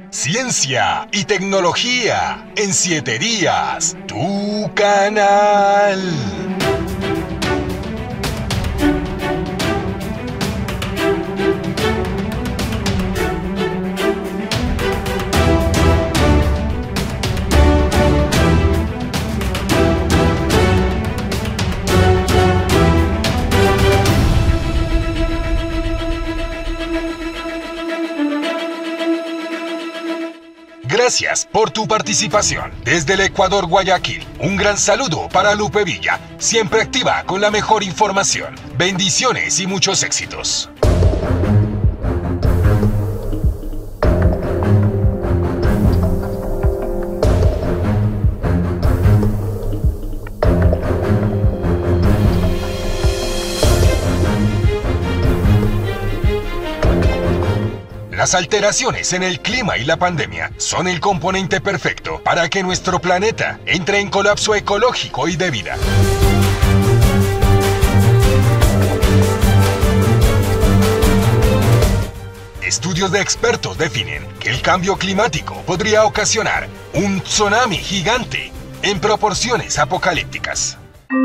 Ciencia y tecnología en 7 días, tu canal. Gracias por tu participación. Desde el Ecuador, Guayaquil, un gran saludo para Lupe Villa, siempre activa con la mejor información. Bendiciones y muchos éxitos. Las alteraciones en el clima y la pandemia son el componente perfecto para que nuestro planeta entre en colapso ecológico y de vida. Estudios de expertos definen que el cambio climático podría ocasionar un tsunami gigante en proporciones apocalípticas.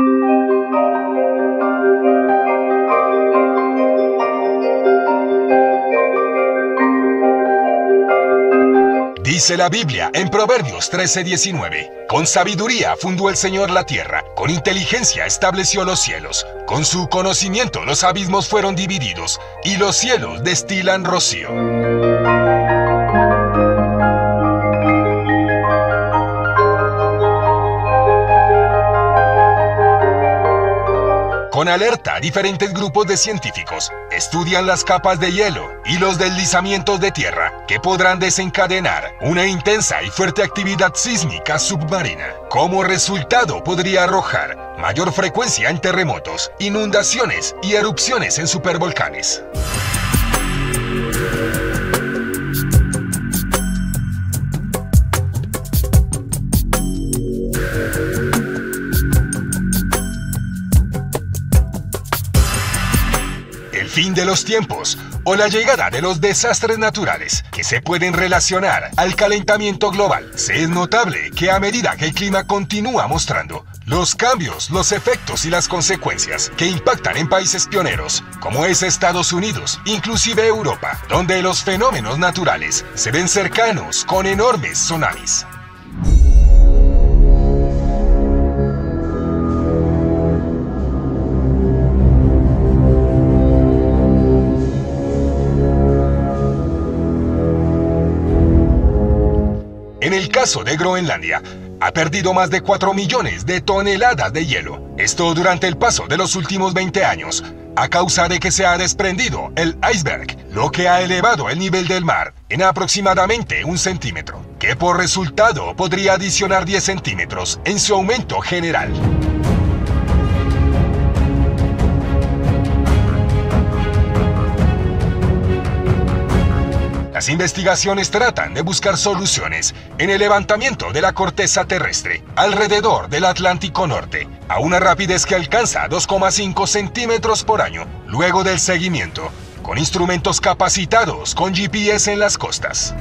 Dice la Biblia en Proverbios 13:19, con sabiduría fundó el Señor la tierra, con inteligencia estableció los cielos, con su conocimiento los abismos fueron divididos, y los cielos destilan rocío. Con alerta, diferentes grupos de científicos estudian las capas de hielo y los deslizamientos de tierra que podrán desencadenar una intensa y fuerte actividad sísmica submarina. Como resultado podría arrojar mayor frecuencia en terremotos, inundaciones y erupciones en supervolcanes. Fin de los tiempos o la llegada de los desastres naturales que se pueden relacionar al calentamiento global. Es notable que a medida que el clima continúa mostrando los cambios, los efectos y las consecuencias que impactan en países pioneros, como es Estados Unidos, inclusive Europa, donde los fenómenos naturales se ven cercanos con enormes tsunamis. En el caso de Groenlandia, ha perdido más de 4 millones de toneladas de hielo. Esto durante el paso de los últimos 20 años, a causa de que se ha desprendido el iceberg, lo que ha elevado el nivel del mar en aproximadamente 1 centímetro, que por resultado podría adicionar 10 centímetros en su aumento general. Las investigaciones tratan de buscar soluciones en el levantamiento de la corteza terrestre alrededor del Atlántico Norte a una rapidez que alcanza 2,5 centímetros por año, luego del seguimiento, con instrumentos capacitados con GPS en las costas.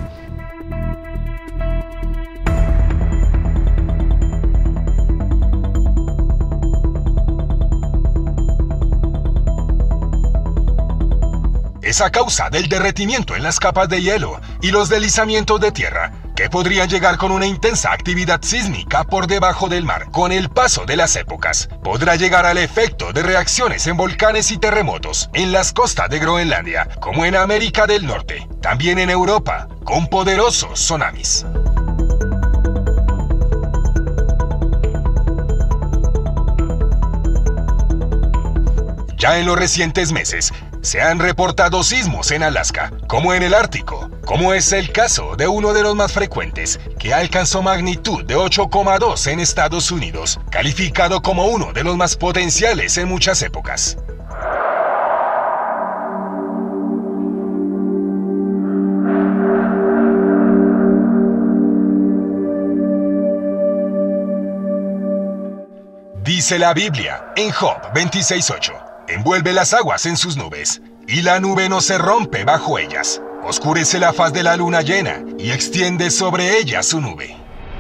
Es a causa del derretimiento en las capas de hielo y los deslizamientos de tierra que podrían llegar con una intensa actividad sísmica por debajo del mar. Con el paso de las épocas, podrá llegar al efecto de reacciones en volcanes y terremotos en las costas de Groenlandia, como en América del Norte, también en Europa, con poderosos tsunamis. Ya en los recientes meses, se han reportado sismos en Alaska, como en el Ártico, como es el caso de uno de los más frecuentes, que alcanzó magnitud de 8,2 en Estados Unidos, calificado como uno de los más potenciales en muchas épocas. Dice la Biblia en Job 26:8. Envuelve las aguas en sus nubes, y la nube no se rompe bajo ellas. oscurece la faz de la luna llena y extiende sobre ella su nube.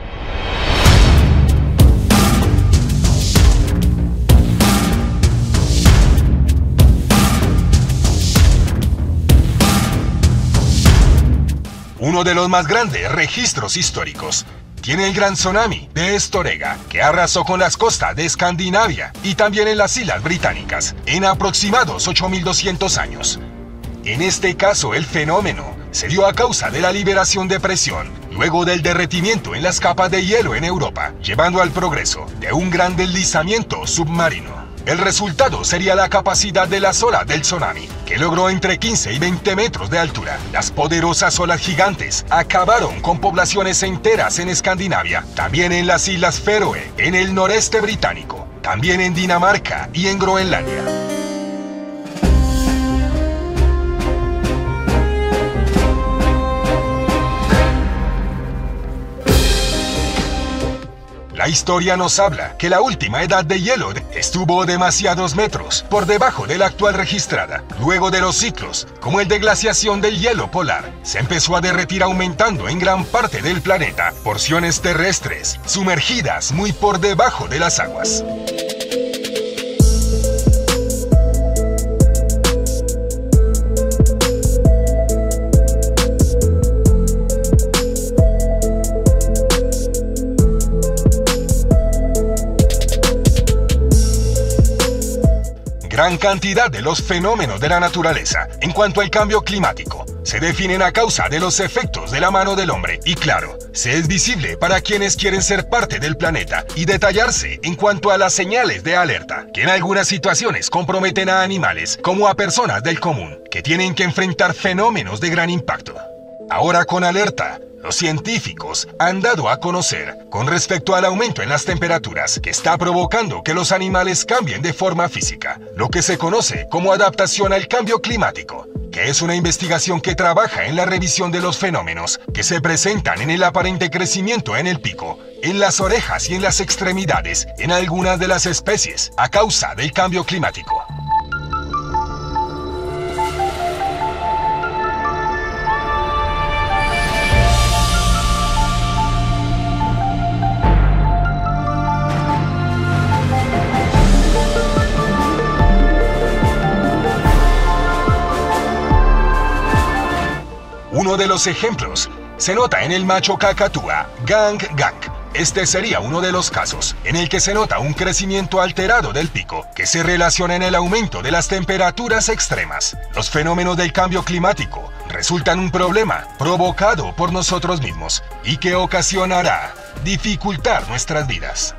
Uno de los más grandes registros históricos tiene el gran tsunami de Estorega, que arrasó con las costas de Escandinavia y también en las Islas Británicas en aproximados 8.200 años. En este caso, el fenómeno se dio a causa de la liberación de presión, luego del derretimiento en las capas de hielo en Europa, llevando al progreso de un gran deslizamiento submarino. El resultado sería la capacidad de las olas del tsunami, que logró entre 15 y 20 metros de altura. Las poderosas olas gigantes acabaron con poblaciones enteras en Escandinavia, también en las Islas Feroe, en el noreste británico, también en Dinamarca y en Groenlandia. La historia nos habla que la última edad de hielo estuvo demasiados metros por debajo de la actual registrada. Luego de los ciclos, como el de glaciación del hielo polar, se empezó a derretir aumentando en gran parte del planeta porciones terrestres sumergidas muy por debajo de las aguas. Gran cantidad de los fenómenos de la naturaleza, en cuanto al cambio climático, se definen a causa de los efectos de la mano del hombre y claro, se es visible para quienes quieren ser parte del planeta y detallarse en cuanto a las señales de alerta, que en algunas situaciones comprometen a animales como a personas del común, que tienen que enfrentar fenómenos de gran impacto. Ahora con alerta, los científicos han dado a conocer con respecto al aumento en las temperaturas que está provocando que los animales cambien de forma física, lo que se conoce como adaptación al cambio climático, que es una investigación que trabaja en la revisión de los fenómenos que se presentan en el aparente crecimiento en el pico, en las orejas y en las extremidades en algunas de las especies a causa del cambio climático. Uno de los ejemplos se nota en el macho cacatúa, Gang Gang. Este sería uno de los casos en el que se nota un crecimiento alterado del pico que se relaciona en el aumento de las temperaturas extremas. Los fenómenos del cambio climático resultan un problema provocado por nosotros mismos y que ocasionará dificultar nuestras vidas.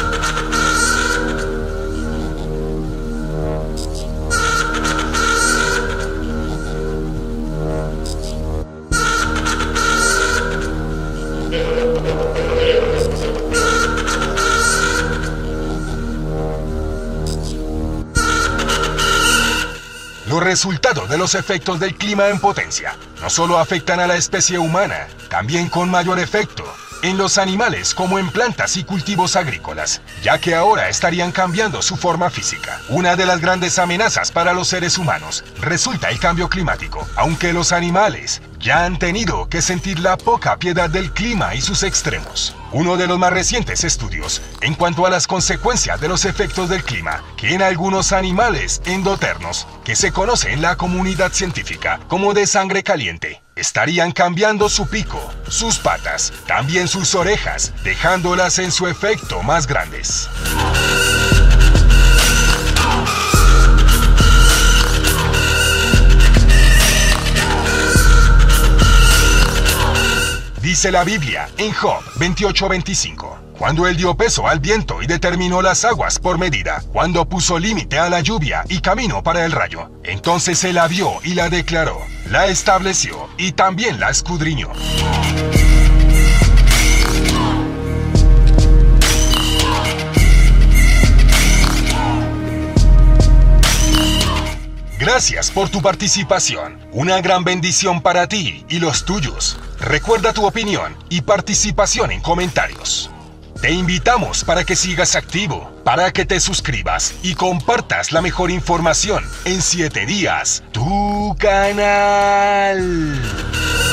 Los resultados de los efectos del clima en potencia no solo afectan a la especie humana, también con mayor efecto en los animales como en plantas y cultivos agrícolas, ya que ahora estarían cambiando su forma física. Una de las grandes amenazas para los seres humanos resulta el cambio climático, aunque los animales ya han tenido que sentir la poca piedad del clima y sus extremos. Uno de los más recientes estudios en cuanto a las consecuencias de los efectos del clima, que en algunos animales endoternos, que se conoce en la comunidad científica como de sangre caliente, estarían cambiando su pico, sus patas, también sus orejas, dejándolas en su efecto más grandes. Dice la Biblia en Job 28:25, cuando él dio peso al viento y determinó las aguas por medida, cuando puso límite a la lluvia y camino para el rayo, entonces él la vio y la declaró, la estableció y también la escudriñó. Gracias por tu participación. Una gran bendición para ti y los tuyos. Recuerda tu opinión y participación en comentarios. Te invitamos para que sigas activo, para que te suscribas y compartas la mejor información en 7 días, tu canal.